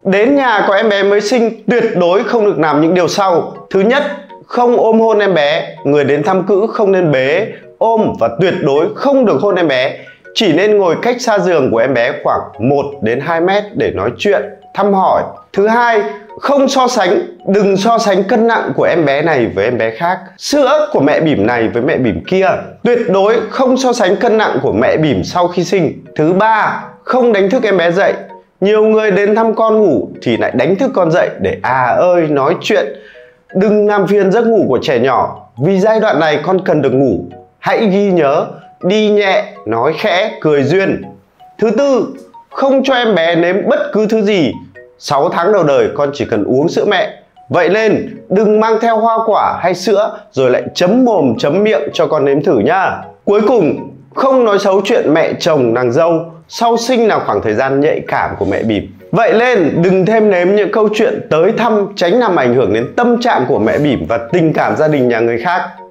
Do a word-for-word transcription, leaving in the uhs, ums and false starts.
Đến nhà có em bé mới sinh tuyệt đối không được làm những điều sau. Thứ nhất, không ôm hôn em bé. Người đến thăm cữ không nên bế, ôm và tuyệt đối không được hôn em bé. Chỉ nên ngồi cách xa giường của em bé khoảng một đến hai mét để nói chuyện, thăm hỏi. Thứ hai, không so sánh, đừng so sánh cân nặng của em bé này với em bé khác, sữa của mẹ bỉm này với mẹ bỉm kia. Tuyệt đối không so sánh cân nặng của mẹ bỉm sau khi sinh. Thứ ba, không đánh thức em bé dậy. Nhiều người đến thăm con ngủ thì lại đánh thức con dậy để à ơi nói chuyện. Đừng làm phiền giấc ngủ của trẻ nhỏ, vì giai đoạn này con cần được ngủ. Hãy ghi nhớ, đi nhẹ, nói khẽ, cười duyên. Thứ tư, không cho em bé nếm bất cứ thứ gì. sáu tháng đầu đời con chỉ cần uống sữa mẹ. Vậy nên đừng mang theo hoa quả hay sữa rồi lại chấm mồm chấm miệng cho con nếm thử nhá. Cuối cùng, không nói xấu chuyện mẹ chồng nàng dâu. Sau sinh là khoảng thời gian nhạy cảm của mẹ bỉm. Vậy nên đừng thêm nếm những câu chuyện tới thăm, tránh làm ảnh hưởng đến tâm trạng của mẹ bỉm và tình cảm gia đình nhà người khác.